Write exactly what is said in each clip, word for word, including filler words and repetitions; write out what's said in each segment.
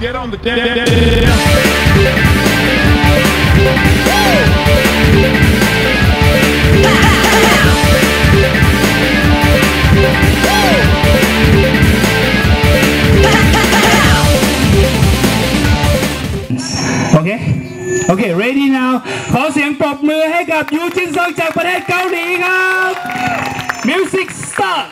get on the dance. Okay, okay, ready now ขอเสียงปรบมือให้กับยูจินซองจากประเทศเกาหลีครับ Music start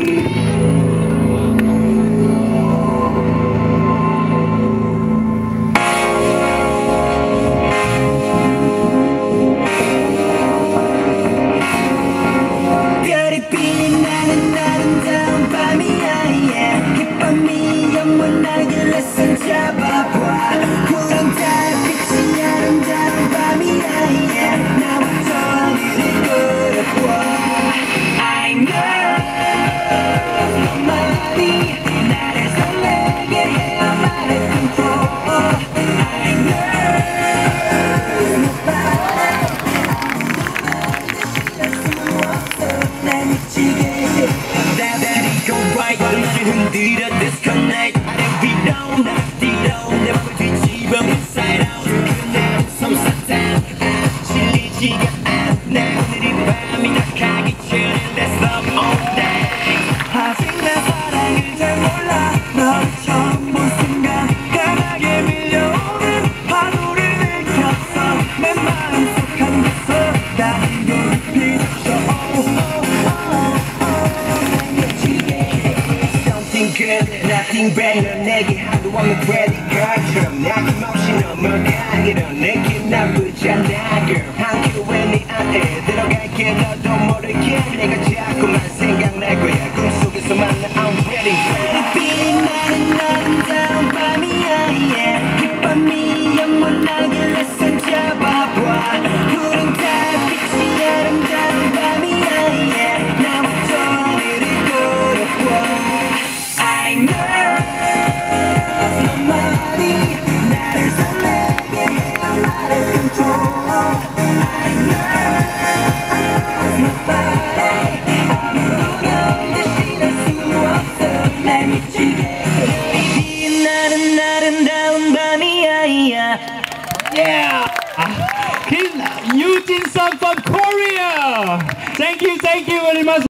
Disconnect, we don't, we don't, never 뒤집어 inside out. 그날 솜사탕, 실리지가 않네. 오늘이 밤이 나가기 전에 let's love all day. 아직 내 사랑을 잘 몰라. 널 처음 본 순간 강하게 밀려오는 파도를 느꼈어. 내 마음속 한 곳서 나를 비춰. Something good. Nothing better 내게 하도 없는 credit card처럼 나김없이 넘어가기로 느낌 나쁘지 않아 girl 한 큐에 네 안에 들어갈게 너도 모르게 내가 자꾸만 생각날 거야 꿈속에서 만나 I'm ready 빛이 나는 아름다운 밤이야 yeah 깃밤이 영원하길래 손잡아봐 푸른 달빛이 아름다운 밤이야 yeah 나부터 너를 끌어봐 I know Yeah, Eugene Song from Korea. Thank you, thank you very much.